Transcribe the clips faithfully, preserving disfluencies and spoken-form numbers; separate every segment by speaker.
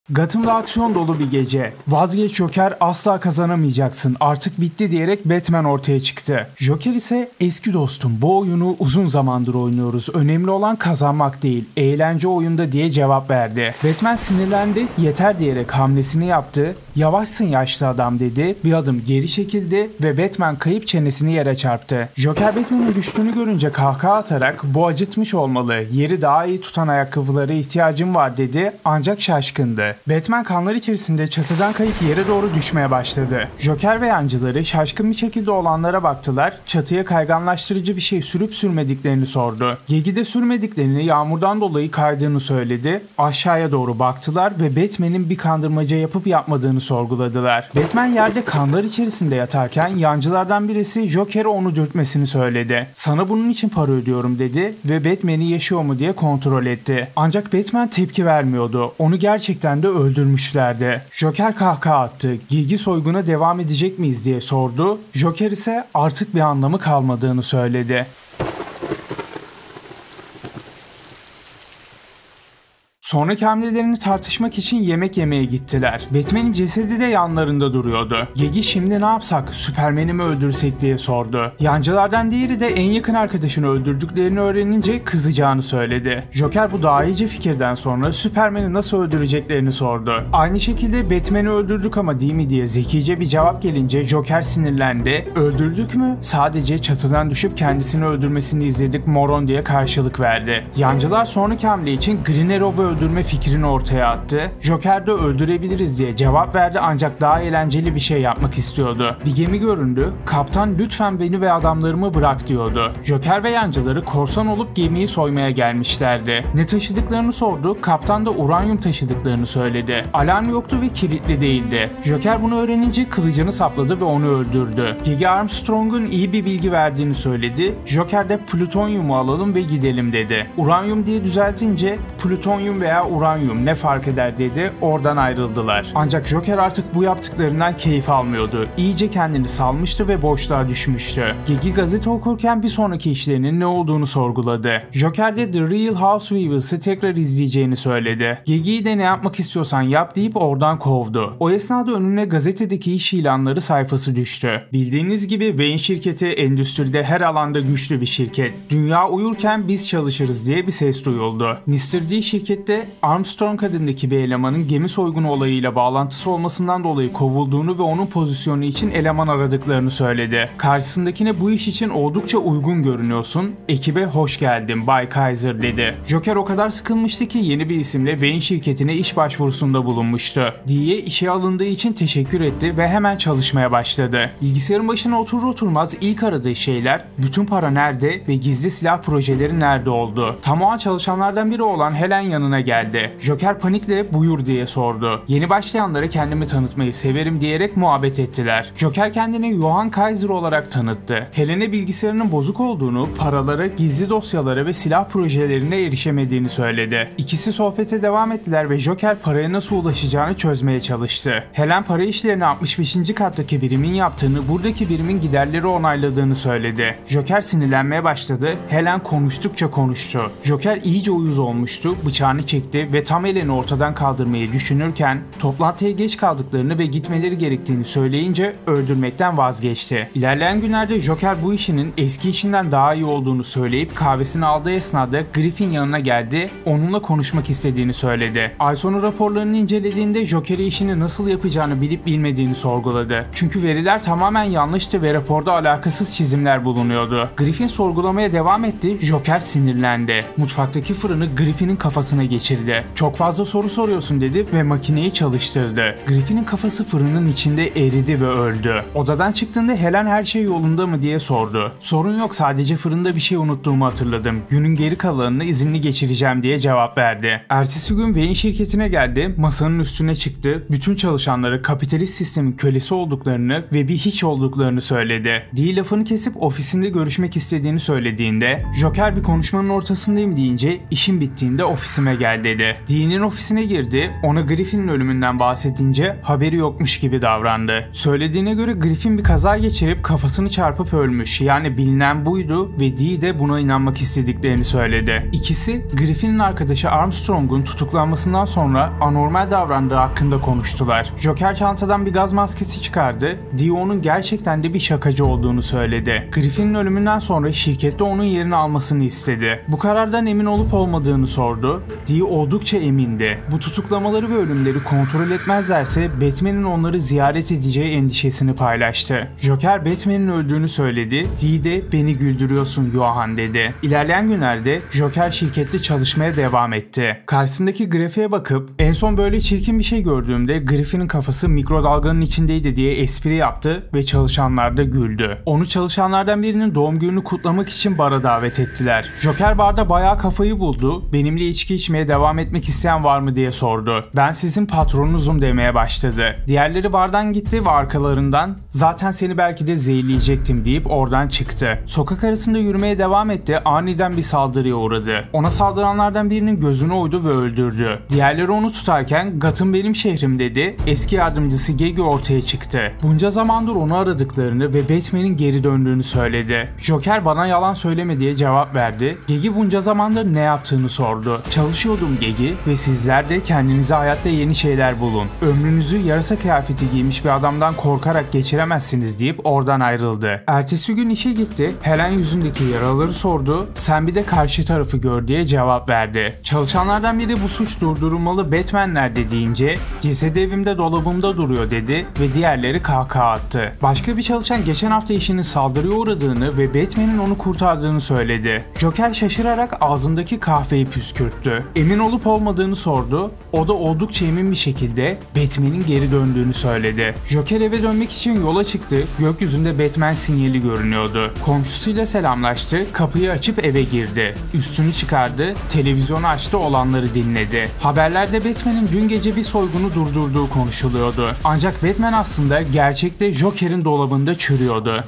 Speaker 1: Gotham'da aksiyon dolu bir gece. Vazgeç Joker, asla kazanamayacaksın, artık bitti diyerek Batman ortaya çıktı. Joker ise eski dostum, bu oyunu uzun zamandır oynuyoruz, önemli olan kazanmak değil, eğlence oyunda diye cevap verdi. Batman sinirlendi, yeter diyerek hamlesini yaptı. Yavaşsın yaşlı adam dedi, bir adım geri çekildi ve Batman kayıp çenesini yere çarptı. Joker Batman'in düştüğünü görünce kahkaha atarak bu acıtmış olmalı, yeri daha iyi tutan ayakkabılara ihtiyacım var dedi, ancak şaşkındı. Batman kanlar içerisinde çatıdan kayıp yere doğru düşmeye başladı. Joker ve yancıları şaşkın bir şekilde olanlara baktılar, çatıya kayganlaştırıcı bir şey sürüp sürmediklerini sordu. Gegi de sürmediklerini, yağmurdan dolayı kaydığını söyledi. Aşağıya doğru baktılar ve Batman'in bir kandırmaca yapıp yapmadığını sorguladılar. Batman yerde kanlar içerisinde yatarken yancılardan birisi Joker'e onu dürtmesini söyledi. Sana bunun için para ödüyorum dedi ve Batman'i yaşıyor mu diye kontrol etti. Ancak Batman tepki vermiyordu. Onu gerçekten de öldürmüşlerdi. Joker kahkaha attı. Gigi soyguna devam edecek miyiz diye sordu. Joker ise artık bir anlamı kalmadığını söyledi. Sonraki hamlelerini tartışmak için yemek yemeye gittiler. Batman'in cesedi de yanlarında duruyordu. Gigi şimdi ne yapsak, Superman'i mi öldürsek diye sordu. Yancılardan diğeri de en yakın arkadaşını öldürdüklerini öğrenince kızacağını söyledi. Joker bu dahice fikirden sonra Superman'i nasıl öldüreceklerini sordu. Aynı şekilde Batman'i öldürdük ama değil mi diye zekice bir cevap gelince Joker sinirlendi. Öldürdük mü? Sadece çatıdan düşüp kendisini öldürmesini izledik moron diye karşılık verdi. Yancılar sonraki hamle için Green Arrow'u öldürme fikrini ortaya attı. Joker de öldürebiliriz diye cevap verdi ancak daha eğlenceli bir şey yapmak istiyordu. Bir gemi göründü. Kaptan lütfen beni ve adamlarımı bırak diyordu. Joker ve yancıları korsan olup gemiyi soymaya gelmişlerdi. Ne taşıdıklarını sordu. Kaptan da uranyum taşıdıklarını söyledi. Alarm yoktu ve kilitli değildi. Joker bunu öğrenince kılıcını sapladı ve onu öldürdü. Gigi Armstrong'un iyi bir bilgi verdiğini söyledi. Joker de plütonyumu alalım ve gidelim dedi. Uranyum diye düzeltince plütonyum veya uranyum ne fark eder dedi, oradan ayrıldılar. Ancak Joker artık bu yaptıklarından keyif almıyordu. İyice kendini salmıştı ve boşluğa düşmüştü. Gigi gazete okurken bir sonraki işlerinin ne olduğunu sorguladı. Joker de The Real Housewieves'ı tekrar izleyeceğini söyledi. Gigi'yi de ne yapmak istiyorsan yap deyip oradan kovdu. O esnada önüne gazetedeki iş ilanları sayfası düştü. Bildiğiniz gibi Wayne şirketi endüstride her alanda güçlü bir şirket. Dünya uyurken biz çalışırız diye bir ses duyuldu. mister D şirkette Armstrong adındaki bir elemanın gemi soygunu olayıyla bağlantısı olmasından dolayı kovulduğunu ve onun pozisyonu için eleman aradıklarını söyledi. Karşısındakine bu iş için oldukça uygun görünüyorsun, ekibe hoş geldin Bay Kaiser dedi. Joker o kadar sıkılmıştı ki yeni bir isimle Wayne şirketine iş başvurusunda bulunmuştu. D'ye işe alındığı için teşekkür etti ve hemen çalışmaya başladı. Bilgisayarın başına oturur oturmaz ilk aradığı şeyler bütün para nerede ve gizli silah projeleri nerede oldu. Tam o an çalışanlardan biri olan Helen yanına geldi. Joker panikle buyur diye sordu. Yeni başlayanlara kendimi tanıtmayı severim diyerek muhabbet ettiler. Joker kendini Johan Kaiser olarak tanıttı. Helen'e bilgisayarının bozuk olduğunu, paralara, gizli dosyalara ve silah projelerine erişemediğini söyledi. İkisi sohbete devam ettiler ve Joker paraya nasıl ulaşacağını çözmeye çalıştı. Helen para işlerini altmış beşinci kattaki birimin yaptığını, buradaki birimin giderleri onayladığını söyledi. Joker sinirlenmeye başladı. Helen konuştukça konuştu. Joker iyice uyuz olmuştu, bıçağını çekti ve tam Helen'i ortadan kaldırmayı düşünürken toplantıya geç kaldıklarını ve gitmeleri gerektiğini söyleyince öldürmekten vazgeçti. İlerleyen günlerde Joker bu işinin eski işinden daha iyi olduğunu söyleyip kahvesini aldığı esnada Griffin yanına geldi, onunla konuşmak istediğini söyledi. Ay sonu raporlarını incelediğinde Joker'e işini nasıl yapacağını bilip bilmediğini sorguladı. Çünkü veriler tamamen yanlıştı ve raporda alakasız çizimler bulunuyordu. Griffin sorgulamaya devam etti, Joker sinirlendi. Mutfaktaki fırını Griffin'in kafasına geçirdi. Çok fazla soru soruyorsun dedi ve makineyi çalıştırdı. Griffin'in kafası fırının içinde eridi ve öldü. Odadan çıktığında Helen her şey yolunda mı diye sordu. Sorun yok, sadece fırında bir şey unuttuğumu hatırladım. Günün geri kalanını izinli geçireceğim diye cevap verdi. Ertesi gün Wayne şirketine geldi, masanın üstüne çıktı, bütün çalışanlara kapitalist sistemin kölesi olduklarını ve bir hiç olduklarını söyledi. Dee lafını kesip ofisinde görüşmek istediğini söylediğinde Joker bir konuşmanın ortasındayım deyince işin bittiğinde ofisime geldi. gel dedi. Dee'nin ofisine girdi, ona Griffin'in ölümünden bahsedince haberi yokmuş gibi davrandı. Söylediğine göre Griffin bir kaza geçirip kafasını çarpıp ölmüş, yani bilinen buydu ve Dee de buna inanmak istediklerini söyledi. İkisi Griffin'in arkadaşı Armstrong'un tutuklanmasından sonra anormal davrandığı hakkında konuştular. Joker çantadan bir gaz maskesi çıkardı, Dee onun gerçekten de bir şakacı olduğunu söyledi. Griffin'in ölümünden sonra şirkette onun yerini almasını istedi. Bu karardan emin olup olmadığını sordu. Dee oldukça emindi. Bu tutuklamaları ve ölümleri kontrol etmezlerse Batman'in onları ziyaret edeceği endişesini paylaştı. Joker Batman'in öldüğünü söyledi. Dee de beni güldürüyorsun Johan dedi. İlerleyen günlerde Joker şirkette çalışmaya devam etti. Karşısındaki grafiğe bakıp en son böyle çirkin bir şey gördüğümde Griffin'in kafası mikrodalganın içindeydi diye espri yaptı ve çalışanlar da güldü. Onu çalışanlardan birinin doğum gününü kutlamak için bara davet ettiler. Joker barda bayağı kafayı buldu. Benimle içki içmeye devam etmek isteyen var mı diye sordu. Ben sizin patronunuzum demeye başladı. Diğerleri bardan gitti ve arkalarından zaten seni belki de zehirleyecektim deyip oradan çıktı. Sokak arasında yürümeye devam etti. Aniden bir saldırıya uğradı. Ona saldıranlardan birinin gözünü oydu ve öldürdü. Diğerleri onu tutarken Gotham benim şehrim dedi. Eski yardımcısı Gegi ortaya çıktı. Bunca zamandır onu aradıklarını ve Batman'in geri döndüğünü söyledi. Joker bana yalan söyleme diye cevap verdi. Gegi bunca zamandır ne yaptığını sordu. Çalışıyordum Gegi ve sizler de kendinize hayatta yeni şeyler bulun. Ömrünüzü yarasa kıyafeti giymiş bir adamdan korkarak geçiremezsiniz deyip oradan ayrıldı. Ertesi gün işe gitti. Helen yüzündeki yaraları sordu. Sen bir de karşı tarafı gör diye cevap verdi. Çalışanlardan biri bu suç durdurulmalı, Batman nerede deyince cesedi evimde dolabımda duruyor dedi ve diğerleri kahkaha attı. Başka bir çalışan geçen hafta işinin saldırıya uğradığını ve Batman'in onu kurtardığını söyledi. Joker şaşırarak ağzındaki kahveyi püskürttü. Emin olup olmadığını sordu. O da oldukça emin bir şekilde Batman'in geri döndüğünü söyledi. Joker eve dönmek için yola çıktı. Gökyüzünde Batman sinyali görünüyordu. Komşusuyla selamlaştı. Kapıyı açıp eve girdi. Üstünü çıkardı. Televizyonu açtı, olanları dinledi. Haberlerde Batman'in dün gece bir soygunu durdurduğu konuşuluyordu. Ancak Batman aslında gerçekte Joker'in dolabında çürüyordu.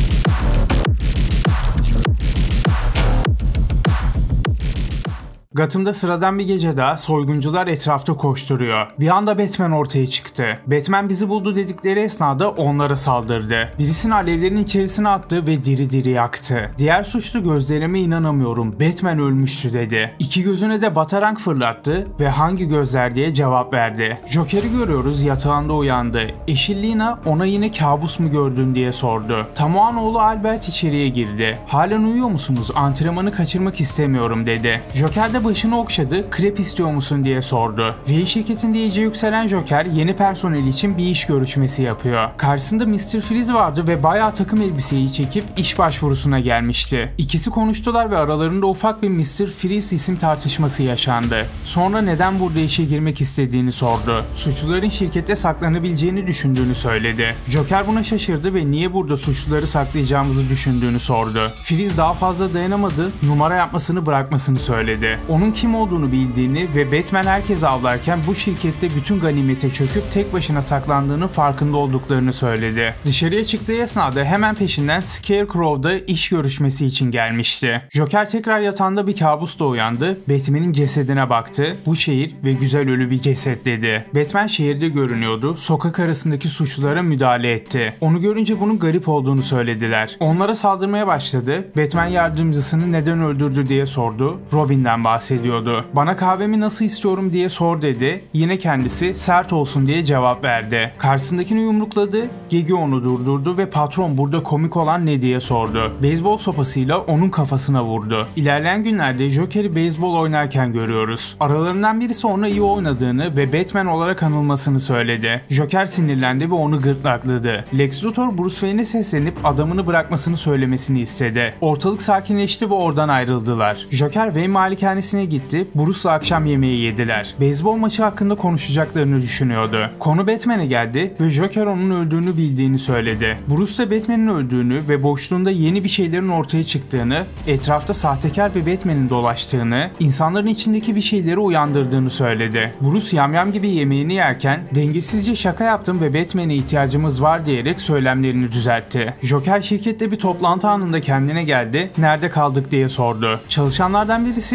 Speaker 1: Gotham'da sıradan bir gece daha soyguncular etrafta koşturuyor. Bir anda Batman ortaya çıktı. Batman bizi buldu dedikleri esnada onlara saldırdı. Birisini alevlerin içerisine attı ve diri diri yaktı. Diğer suçlu gözlerime inanamıyorum, Batman ölmüştü dedi. İki gözüne de batarank fırlattı ve hangi gözler diye cevap verdi. Joker'i görüyoruz, yatağında uyandı. Eşi Lina ona yine kabus mu gördün diye sordu. Tam o an oğlu Albert içeriye girdi. Halen uyuyor musunuz? Antrenmanı kaçırmak istemiyorum dedi. Joker de başını okşadı, krep istiyor musun diye sordu. V şirketinde iyice yükselen Joker yeni personel için bir iş görüşmesi yapıyor. Karşısında mister Freeze vardı ve bayağı takım elbiseyi çekip iş başvurusuna gelmişti. İkisi konuştular ve aralarında ufak bir mister Freeze isim tartışması yaşandı. Sonra neden burada işe girmek istediğini sordu. Suçluların şirkette saklanabileceğini düşündüğünü söyledi. Joker buna şaşırdı ve niye burada suçluları saklayacağımızı düşündüğünü sordu. Freeze daha fazla dayanamadı, numara yapmasını bırakmasını söyledi. Onun kim olduğunu bildiğini ve Batman herkesi avlarken bu şirkette bütün ganimete çöküp tek başına saklandığını farkında olduklarını söyledi. Dışarıya çıktığı esnada hemen peşinden Scarecrow'da iş görüşmesi için gelmişti. Joker tekrar yatağında bir kabusla uyandı, Batman'in cesedine baktı. Bu şehir ve güzel ölü bir ceset dedi. Batman şehirde görünüyordu, sokak arasındaki suçlulara müdahale etti. Onu görünce bunun garip olduğunu söylediler. Onlara saldırmaya başladı. Batman yardımcısını neden öldürdü diye sordu. Robin'den bahsetti. bahsediyordu. Bana kahvemi nasıl istiyorum diye sor dedi. Yine kendisi sert olsun diye cevap verdi. Karşısındakini yumrukladı. Gigi onu durdurdu ve patron burada komik olan ne diye sordu. Beyzbol sopasıyla onun kafasına vurdu. İlerleyen günlerde Joker'i beyzbol oynarken görüyoruz. Aralarından birisi ona iyi oynadığını ve Batman olarak anılmasını söyledi. Joker sinirlendi ve onu gırtlakladı. Lex Luthor Bruce Wayne'e seslenip adamını bırakmasını söylemesini istedi. Ortalık sakinleşti ve oradan ayrıldılar. Joker Wayne malikanesine gitti. Bruce'la akşam yemeği yediler. Beyzbol maçı hakkında konuşacaklarını düşünüyordu. Konu Batman'e geldi ve Joker onun öldüğünü bildiğini söyledi. Bruce da Batman'in öldüğünü ve boşluğunda yeni bir şeylerin ortaya çıktığını, etrafta sahtekar bir Batman'in dolaştığını, insanların içindeki bir şeyleri uyandırdığını söyledi. Bruce yamyam gibi yemeğini yerken dengesizce şaka yaptım ve Batman'e ihtiyacımız var diyerek söylemlerini düzeltti. Joker şirkette bir toplantı anında kendine geldi, nerede kaldık diye sordu. Çalışanlardan birisi şirket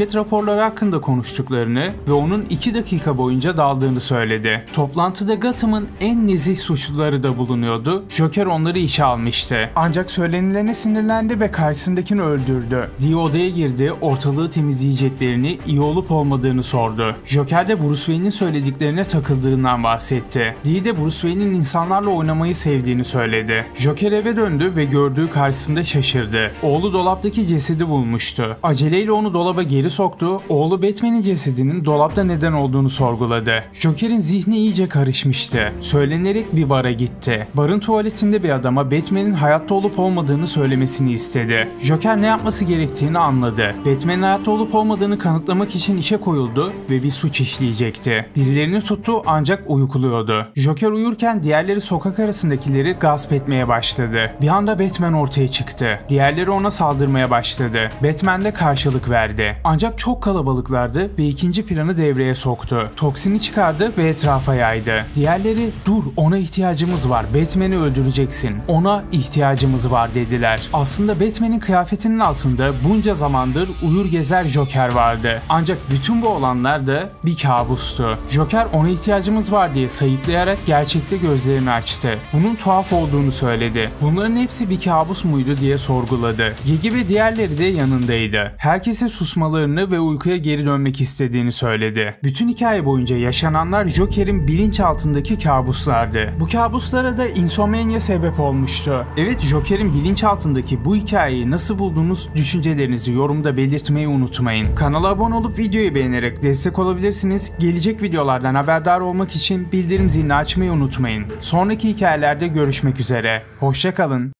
Speaker 1: şirket raporları hakkında konuştuklarını ve onun iki dakika boyunca daldığını söyledi. Toplantıda Gotham'ın en nezih suçluları da bulunuyordu. Joker onları işe almıştı. Ancak söylenilene sinirlendi ve karşısındakini öldürdü. Dee odaya girdi, ortalığı temizleyeceklerini, iyi olup olmadığını sordu. Joker de Bruce Wayne'in söylediklerine takıldığından bahsetti. Dee de Bruce Wayne'in insanlarla oynamayı sevdiğini söyledi. Joker eve döndü ve gördüğü karşısında şaşırdı. Oğlu dolaptaki cesedi bulmuştu. Aceleyle onu dolaba geri soktu. Oğlu Batman'in cesedinin dolapta neden olduğunu sorguladı. Joker'in zihni iyice karışmıştı. Söylenerek bir bara gitti. Barın tuvaletinde bir adama Batman'in hayatta olup olmadığını söylemesini istedi. Joker ne yapması gerektiğini anladı. Batman'in hayatta olup olmadığını kanıtlamak için işe koyuldu ve bir suç işleyecekti. Birilerini tuttu ancak uykuluyordu. Joker uyurken diğerleri sokak arasındakileri gasp etmeye başladı. Bir anda Batman ortaya çıktı. Diğerleri ona saldırmaya başladı. Batman de karşılık verdi. Ancak çok kalabalıklardı ve ikinci planı devreye soktu. Toksini çıkardı ve etrafa yaydı. Diğerleri dur ona ihtiyacımız var. Batman'i öldüreceksin. Ona ihtiyacımız var dediler. Aslında Batman'in kıyafetinin altında bunca zamandır uyur gezer Joker vardı. Ancak bütün bu olanlar da bir kabustu. Joker ona ihtiyacımız var diye sayıklayarak gerçekte gözlerini açtı. Bunun tuhaf olduğunu söyledi. Bunların hepsi bir kabus muydu diye sorguladı. Gigi ve diğerleri de yanındaydı. Herkese susmalarını ve uykuya geri dönmek istediğini söyledi. Bütün hikaye boyunca yaşananlar Joker'in bilinçaltındaki kabuslardı. Bu kabuslara da Insomnia sebep olmuştu. Evet, Joker'in bilinçaltındaki bu hikayeyi nasıl buldunuz? Düşüncelerinizi yorumda belirtmeyi unutmayın. Kanala abone olup videoyu beğenerek destek olabilirsiniz. Gelecek videolardan haberdar olmak için bildirim zilini açmayı unutmayın. Sonraki hikayelerde görüşmek üzere. Hoşça kalın.